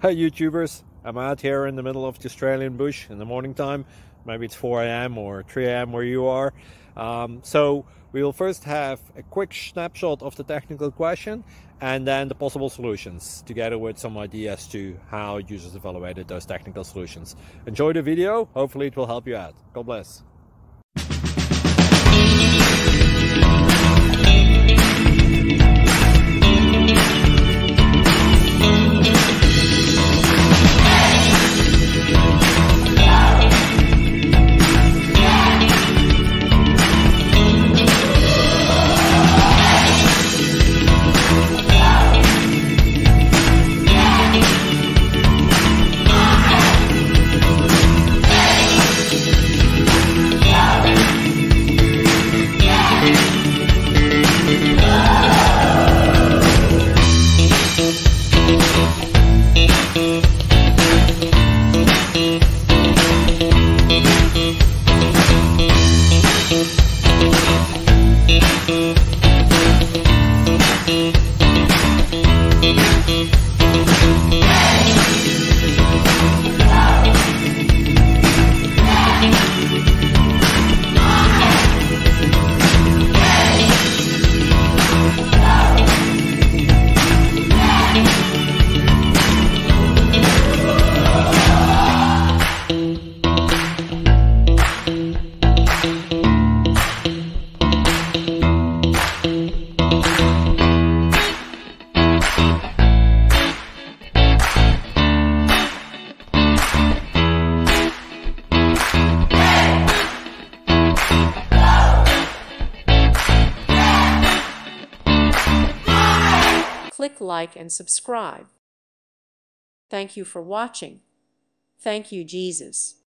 Hey YouTubers, I'm out here in the middle of the Australian bush in the morning time. Maybe it's 4 a.m. or 3 a.m. where you are. So we'll first have a quick snapshot of the technical question and then the possible solutions, together with some ideas to how users evaluated those technical solutions. Enjoy the video, hopefully it will help you out. God bless. Click like and subscribe. Thank you for watching. Thank you, Jesus.